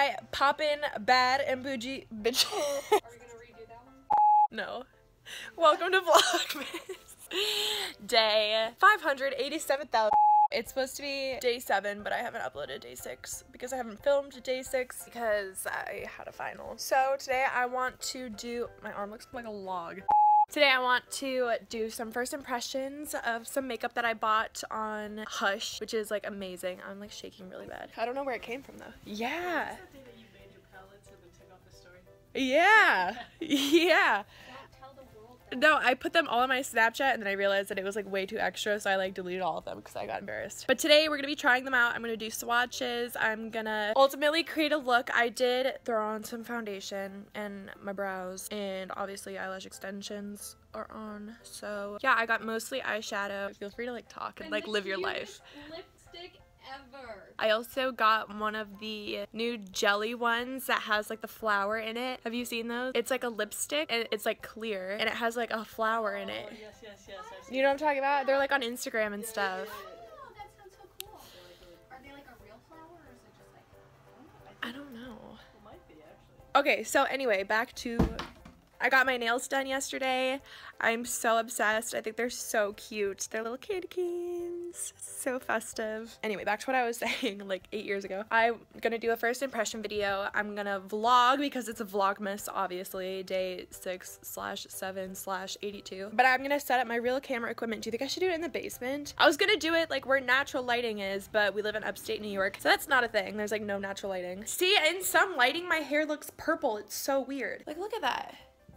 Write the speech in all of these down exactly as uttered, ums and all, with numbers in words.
my poppin' bad and bougie bitch. Are we gonna redo that one? No. Welcome to Vlogmas. Day five hundred eighty-seven thousand. It's supposed to be day seven, but I haven't uploaded day six because I haven't filmed day six because I had a final. So today I want to do, my arm looks like a log. Today I want to do some first impressions of some makeup that I bought on Hush, which is like amazing. I'm like shaking really bad. I don't know where it came from though. Yeah. That's the day that you made your palettes and then took off the story. Yeah. Yeah. That. No, I put them all on my Snapchat and then I realized that it was like way too extra, so I like deleted all of them because I got embarrassed. But today we're gonna be trying them out. I'm gonna do swatches. I'm gonna ultimately create a look. I did throw on some foundation and my brows, and obviously eyelash extensions are on. So yeah, I got mostly eyeshadow. Feel free to like talk and, and like live your life. Lipstick ever. I also got one of the new jelly ones that has like the flower in it. Have you seen those? It's like a lipstick and it's like clear and it has like a flower in it. Oh, yes, yes, yes. I've seen You know what I'm talking about? They're like on Instagram and yeah, stuff. Yeah, yeah, yeah. Oh, that sounds so cool. Are they like a real flower or is it just like, I don't know. It might be actually. Okay, so anyway, back to, I got my nails done yesterday. I'm so obsessed. I think they're so cute. They're little candy canes. So festive. Anyway, back to what I was saying like eight years ago. I'm gonna do a first impression video. I'm gonna vlog because it's a Vlogmas, obviously, day six slash seven slash eighty-two. But I'm gonna set up my real camera equipment. Do you think I should do it in the basement? I was gonna do it like where natural lighting is, but we live in upstate New York, so that's not a thing. There's like no natural lighting. See, in some lighting, my hair looks purple. It's so weird. Like, look at that.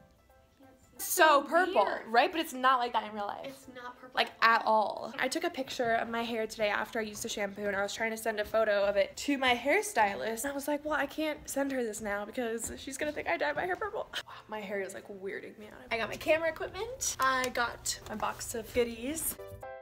So purple, weird. right? But it's not like that in real life. it's not purple. Like at all. I took a picture of my hair today after I used the shampoo and I was trying to send a photo of it to my hairstylist. And I was like, well, I can't send her this now because she's gonna think I dyed my hair purple. Wow, my hair is like weirding me out. I got my camera equipment. I got my box of goodies.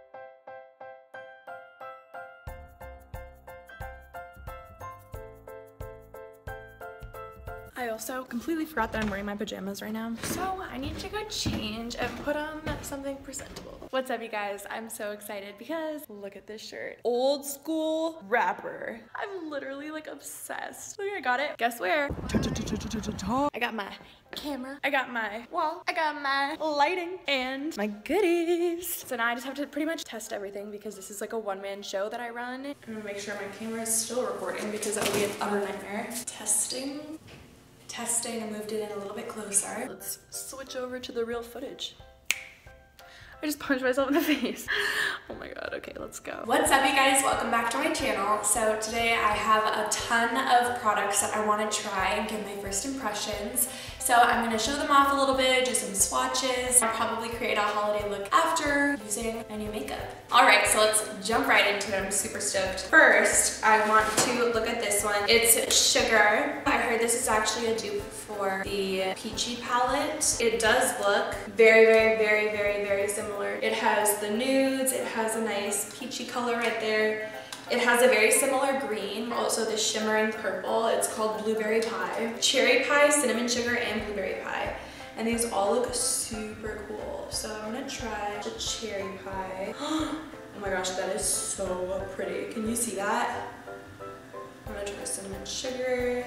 I also completely forgot that I'm wearing my pajamas right now. So I need to go change and put on something presentable. What's up, you guys? I'm so excited because look at this shirt. Old school rapper. I'm literally like obsessed. Look, I got it. Guess where? I got my camera. I got my wall. I got my lighting and my goodies. So now I just have to pretty much test everything because this is like a one-man show that I run. I'm gonna make sure my camera is still recording because that would be an utter nightmare. Testing. Testing, I moved it in a little bit closer. Let's switch over to the real footage. I just punched myself in the face. Oh my god, okay, let's go. What's up, you guys? Welcome back to my channel. So today I have a ton of products that I want to try and give my first impressions. So I'm gonna show them off a little bit, do some swatches. I'll probably create a holiday look after using my new makeup. All right, so let's jump right into it. I'm super stoked. First, I want to look at this one. It's Sugar. I heard this is actually a dupe for the Peachy palette. It does look very, very, very, very, very similar. It has the nudes, it has a nice peachy color right there. It has a very similar green, also the shimmering purple. It's called Blueberry Pie. Cherry Pie, Cinnamon Sugar, and Blueberry Pie. And these all look super cool. So I'm gonna try the Cherry Pie. Oh my gosh, that is so pretty. Can you see that? I'm gonna try Cinnamon Sugar.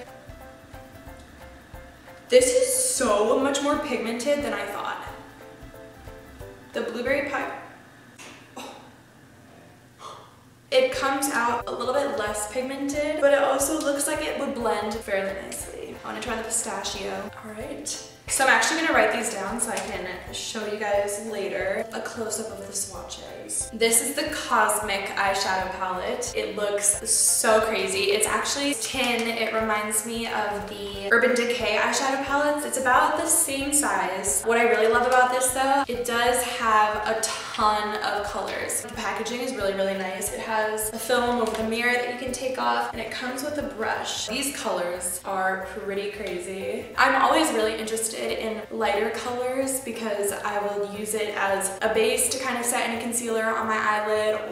This is so much more pigmented than I thought. The Blueberry Pie, it comes out a little bit less pigmented, but it also looks like it would blend fairly nicely. I want to try the pistachio. All right. So I'm actually gonna write these down so I can show you guys later a close-up of the swatches. This is the Cosmic eyeshadow palette. It looks so crazy. It's actually tin. It reminds me of the Urban Decay eyeshadow palettes. It's about the same size. What I really love about this though, it does have a ton of colors. The packaging is really, really nice. It has a film over the mirror that you can take off, and it comes with a brush. These colors are pretty crazy. I'm always really interested in lighter colors because I will use it as a base to kind of set in a concealer on my eyelid, or I'll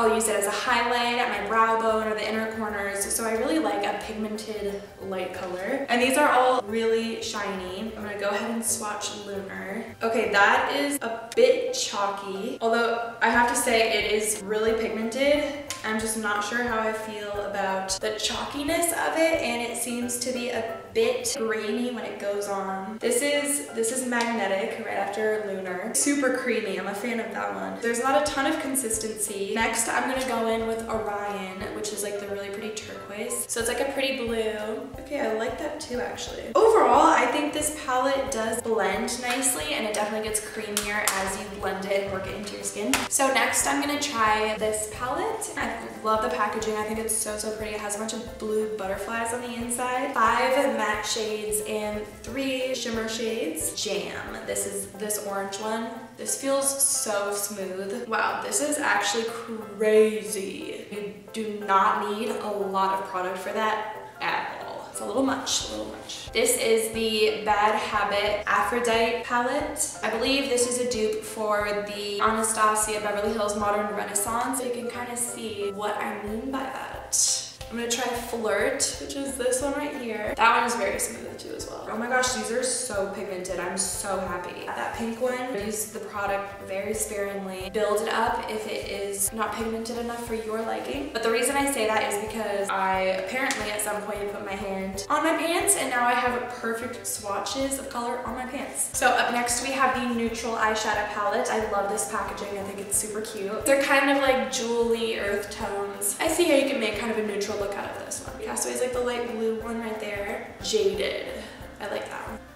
I'll use it as a highlight at my brow bone or the inner corners. So I really like a pigmented light color. And these are all really shiny. I'm gonna go ahead and swatch Lunar. Okay, that is a bit chalky. Although I have to say it is really pigmented. I'm just not sure how I feel about the chalkiness of it, and it seems to be a bit grainy when it goes on. This is this is Magnetic right after Lunar. Super creamy. I'm a fan of that one. There's not a ton of consistency. Next, I'm gonna go in with Orion, which is like the really pretty turquoise. So it's like a pretty blue. Okay, I like that too, actually. Overall, I think this palette does blend nicely, and it definitely gets creamier as you blend it and work it into your skin. So next, I'm gonna try this palette. I love the packaging. I think it's so, so pretty. It has a bunch of blue butterflies on the inside. Five matte shades and three shimmer shades. Jam. This is this orange one. This feels so smooth. Wow, this is actually crazy. You do not need a lot of product for that at all. It's a little much, a little much. This is the Bad Habit Aphrodite palette. I believe this is a dupe for the Anastasia Beverly Hills Modern Renaissance. So you can kind of see what I mean by that. I'm gonna try Flirt, which is this one right here. That one is very smooth too as well. Oh my gosh, these are so pigmented. I'm so happy. That pink one, use the product very sparingly. Build it up if it is not pigmented enough for your liking. But the reason I say that is because I apparently at some point put my hand on my pants, and now I have perfect swatches of color on my pants. So up next we have the Neutral Eyeshadow Palette. I love this packaging. I think it's super cute. They're kind of like jewelry earth tones. I see how you can make kind of a neutral look out of this one. Castaway is like the light blue one right there. Jaded. I like that one.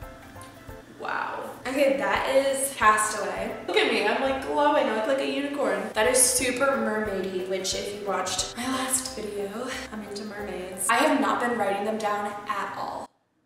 Wow. Okay, that is Castaway. Look at me, I'm like glowing. I look like a unicorn. That is super mermaidy, which if you watched my last video, I'm into mermaids. I have not been writing them down at all.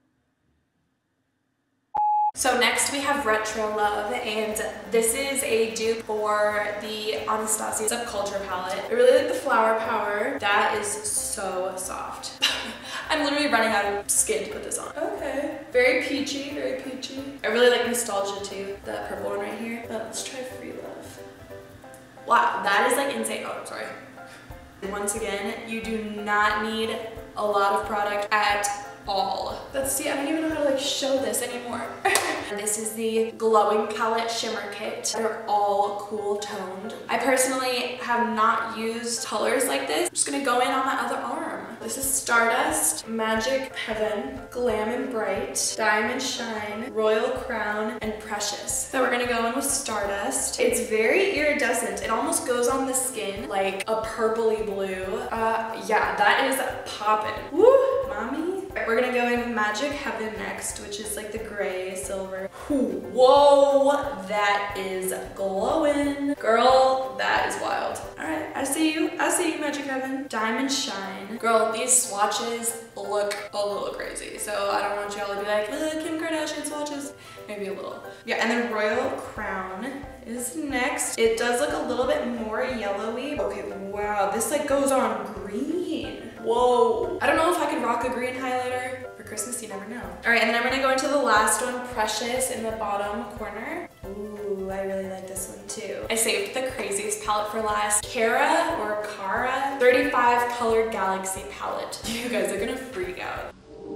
So next we have Retro Love, and this is a dupe for the Anastasia Subculture palette. I really like the Flower Power. That is so soft. I'm literally running out of skin to put this on. Okay. Very peachy, very peachy. I really like Nostalgia too, the purple one right here. But let's try Free Love. Wow, that is like insane. Oh, sorry. Once again, you do not need a lot of product at all. Let's see, I don't even know how to like show this anymore. This is the Glowing Palette Shimmer Kit. They're all cool toned. I personally have not used colors like this. I'm just gonna go in on my other arm. This is Stardust, Magic Heaven, Glam and Bright, Diamond Shine, Royal Crown, and Precious. So we're gonna go in with Stardust. It's very iridescent. It almost goes on the skin like a purpley blue. Uh, yeah, that is poppin'. Woo, mommy. We're gonna go in with Magic Heaven next, which is like the gray silver. Whoa, that is glowing. Girl, that is wild. All right, I see you. I see you, Magic Heaven. Diamond Shine. Girl, these swatches look a little crazy. So I don't want y'all to be like, uh, Kim Kardashian swatches. Maybe a little. Yeah, and then Royal Crown is next. It does look a little bit more yellowy. Okay, wow, this like goes on green. Whoa. I don't know if I could rock a green highlighter for Christmas, you never know. All right, and then I'm gonna go into the last one, Precious, in the bottom corner. Ooh, I really like this one too. I saved the craziest palette for last. Cara or Cara thirty-five Colored Galaxy palette. You guys are gonna freak out.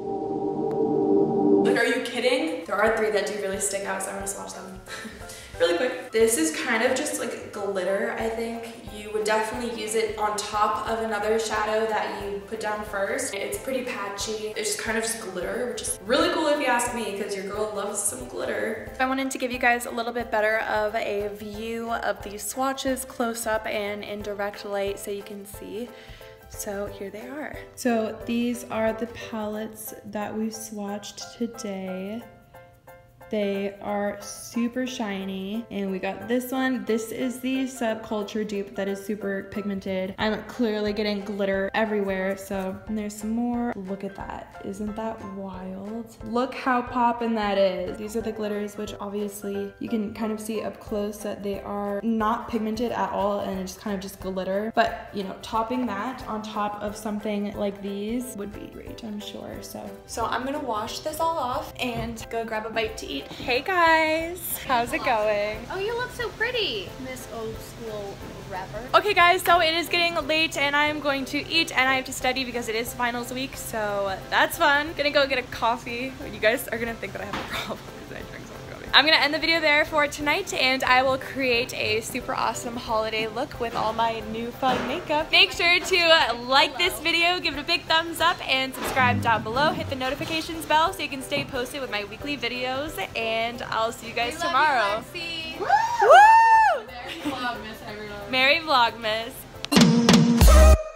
Like, are you kidding? There are three that do really stick out, so I'm gonna swatch them. Really quick. This is kind of just like glitter, I think. You would definitely use it on top of another shadow that you put down first. It's pretty patchy. It's just kind of just glitter, which is really cool if you ask me, because your girl loves some glitter. I wanted to give you guys a little bit better of a view of these swatches close up and in direct light so you can see. So here they are. So these are the palettes that we swatched today. They are super shiny, and we got this one. This is the Subculture dupe that is super pigmented. I'm clearly getting glitter everywhere, so and there's some more. Look at that. Isn't that wild? Look how poppin' that is. These are the glitters, which obviously you can kind of see up close that they are not pigmented at all, and it's kind of just glitter. But, you know, topping that on top of something like these would be great, I'm sure. So, so I'm gonna wash this all off and go grab a bite to eat. seat. Hey guys, how's it going? Oh, you look so pretty, Miss Old School rapper. Okay guys, so it is getting late and I'm going to eat and I have to study because it is finals week, so that's fun. Gonna go get a coffee. You guys are gonna think that I have a problem because I drink so much coffee. I'm gonna end the video there for tonight and I will create a super awesome holiday look with all my new fun makeup. Make sure to like this video, give it a big thumbs up, and subscribe down below. Hit the notifications bell so you can stay posted with my weekly videos, and I'll see you guys We love tomorrow. you, Lexi. Woo! Merry Vlogmas, everyone. Merry Vlogmas.